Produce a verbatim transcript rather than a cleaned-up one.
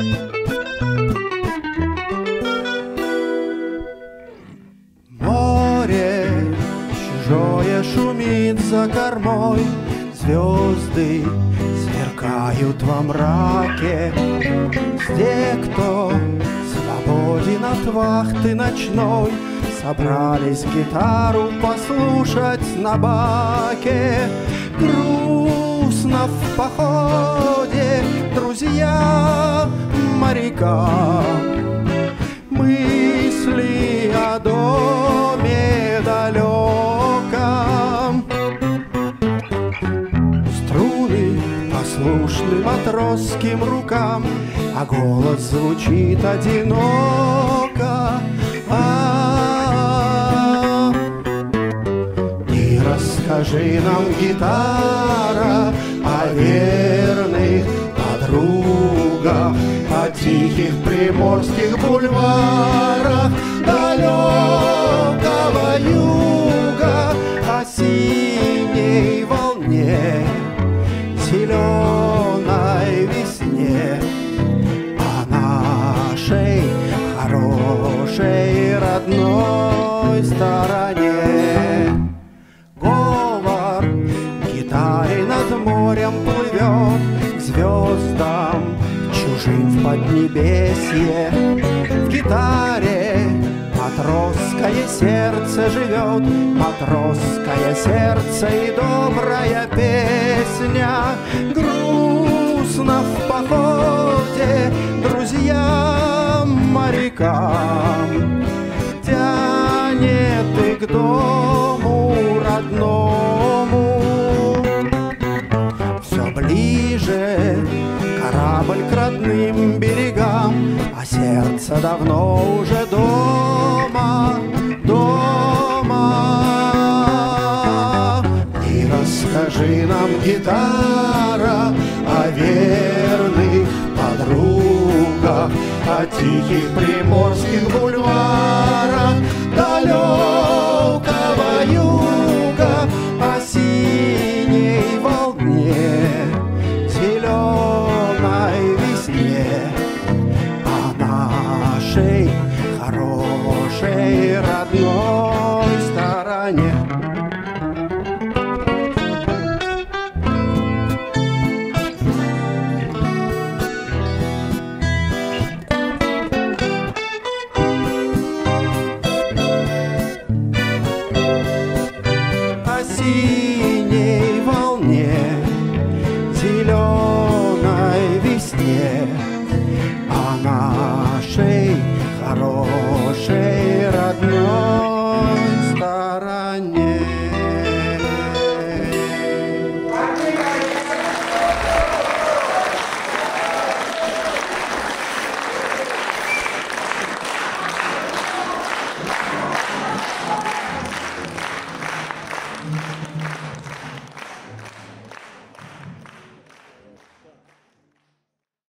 Море чужое шумит за кормой, звезды сверкают во мраке. Те, кто свободен от вахты ночной, собрались гитару послушать на баке. Грустно в походе друзья моряка, мысли о доме далеком. Струны послушны матросским рукам, а голос звучит одиноко. А-а-а. И расскажи нам, гитара, о верных подругах, о тихих приморских бульварах далекого юга, о синей волне, зеленой весне, о нашей хорошей родной стороне. Говор гитары над морем плывет к звездам чужим в поднебесье. В гитаре матросское сердце живет, матросское сердце и добрая песня. Грустно в походе друзьям морякам, тянет и к дому родному. Все ближе корабль к родным берегам, а сердце давно уже дома, дома. И расскажи нам, гитара, о верных подругах, о тихих приморских бульварах далекого юга, о синей волне, зеленой весне, о нашей хорошей родной стороне. О синей волне, зеленой весне, о нашей хорошей